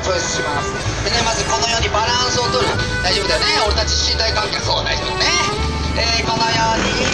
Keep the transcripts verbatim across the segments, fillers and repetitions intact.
プッシュします。でね、まずこのようにバランスを取る。大丈夫だよね、俺たち身体関係、そう大丈夫ね。えー、このように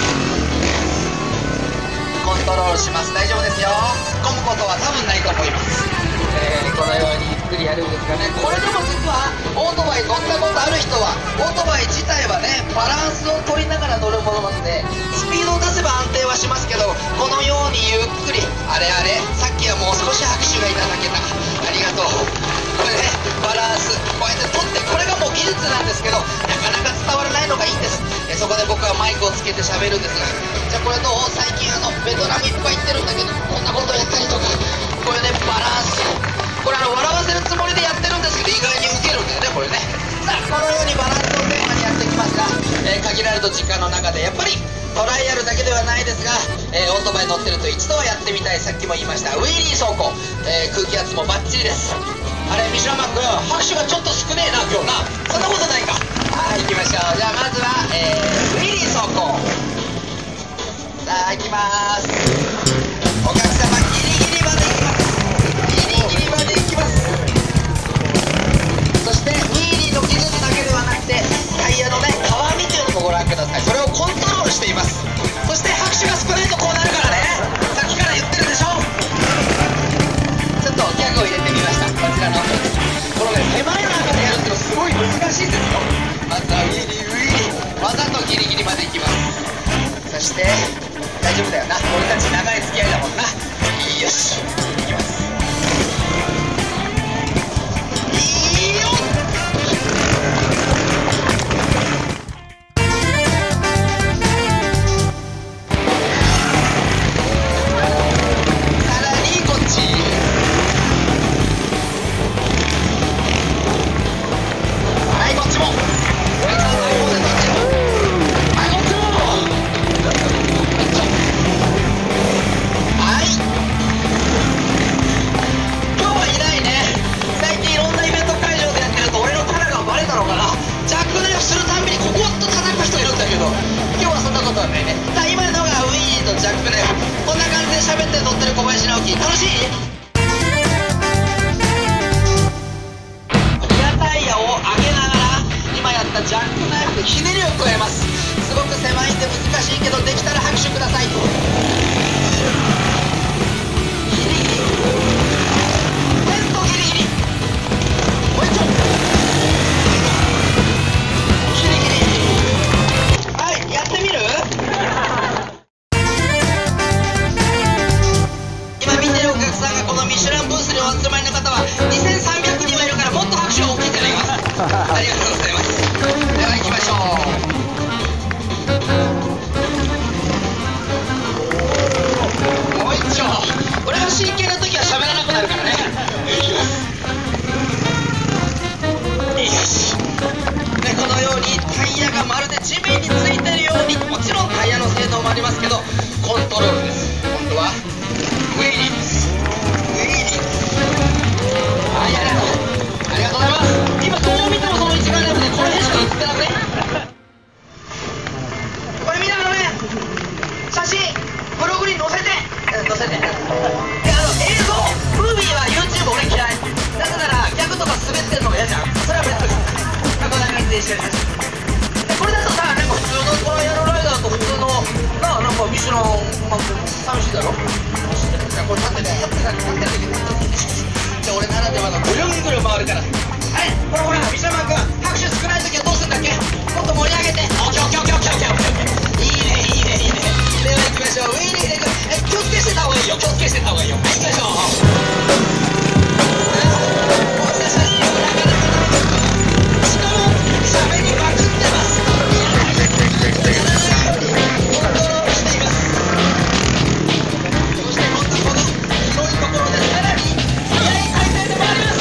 コントロールします。大丈夫ですよ。突っ込むことは多分ないと思います。えー、このようにゆっくりやるんですがね、これでも実はオートバイ乗ったことある人は、オートバイ自体はねバランスを取りながら乗るものなので、スピードを出せば安定はしますけど、このようにゆっくり、あれあれ、さっきはもう少し拍手がいただけた、ありがとう。これね、バランスこうやって取って、これがもう技術なんですけど、なかなか伝わらないのがいいんです。えそこで僕はマイクをつけて喋るんですが、じゃあこれどう？最近あのベトナムいっぱい行ってるんだけど、こんなことやったりとか、これねバランス、これあの笑わせるつもりでやってるんですけど、意外にウケるんだよねこれね。さあこのようにバランスをテーマにやっていきますが、えー、限られた時間の中でやっぱりトライアルだけではないですが、えー、オートバイ乗ってると一度はやってみたい。さっきも言いましたウィリー走行、えー、空気圧もバッチリです。あれミシュランマック拍手がちょっと少ねえな今日な。そんなことないか。はい、行きましょう。じゃあまずは、えー、ウィリー走行。さあ行きます。お客様ギリギリまで行きます。ギリギリまで行きます。そしてウィーリーの技術だけではなくて、タイヤのねたわみというのもご覧ください。それをコントロールしています。そして拍手が少ないとこうなるからね、さっきから言ってるでしょ。ちょっとギャグを入れてみました。こちらのこのね手前の中でやるっていうのすごい難しいんですよ。まずはウィーリーウィーリー、わざとギリギリまで行きます。そして大丈夫だよな、俺たち長い付き合いだもんな。よし行きます。いいよ。さらにこっち、はいこっちも、おやさんの方でどっちも、はいこっちも、はい今日はいないね。最近いろんなイベント会場でやってると俺のキャラがバレたのかな。ジャックナイフするたんびにここっと叩く人いるんだけど、今日はそんなことはないね。さあ今のがウィーとジャックナイフ、こんな感じで喋って撮ってる小林直樹、楽しい？リアタイヤを上げながら今やったジャックナイフでひねりを加えます。すごく狭いんで難しいけど、できたら拍手ください。ギリギリ、テストギリギリ、もう一丁ギリギリ、はい、やってみる？今見てるお客さんがこのミシュランブースにお集まりの方はにせんさんびゃくにんもいるから、もっと拍手が大きいんじゃないかな。ありがとうございます。では行きましょう。もう一丁、俺が真剣な時は喋らなくなるからね。いきます。よし。でこのようにタイヤがまるで地面についてるように、もちろんタイヤの性能もありますけど、コントロールです。今度はウィーリーです。ウィーリーです。はい、ありがとうありがとうございます。今どう見てもその一眼レフでこれしか映ってなくね。これ見ながらね、写真ブログに載せて載せてで、あの映像ムービーは YouTube 俺嫌い。なぜならギャグとか滑ってるのが嫌じゃん。それは別です。こんな感じで一緒に写真で、これだとさ、なんか普通のトライアルライダーと普通のな、なんかミシュランマック寂しいだろ。これ立ってね、立って立って立ってじゃあ俺ならではのぐるんぐるん回るから。はい、ほらほらミシュランマック、拍手少ない時はどうするんだっけ。もっと盛り上げて。オッケーオッケーオッケーオッケーオッケーオッケー、いいねいいねいいね。では行きましょう。ウィーリーでいく。え、気をつけしてた方がいいよ、気をつけしてた方がいいよ。はい、行きましょう。僕たちはよくなかなかしかも喋りまくってます。やらないようにコントロールしています。そして今度この広いところでさらに速い回転で回ります。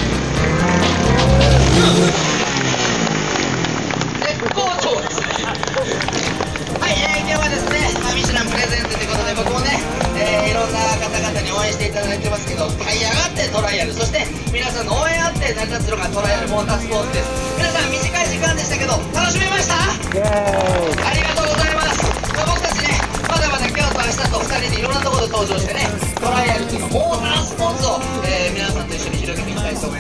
絶好調ですね。はい、えー、今日はですね、まあ、ミシュランプレゼンツということで、僕もね、えー、いろんな方々に応援していただいてますけど、タイヤがあってトライアル、そして皆さんの応援あって成り立つのがトライアルモータースポーツです。皆さん短い時間でしたけど楽しめました？ありがとうございます。僕たちね、まだまだ今日と明日とふたりでいろんなところで登場してね、トライアルというかモータースポーツを、えー、皆さんと一緒に広げていきたいと思います。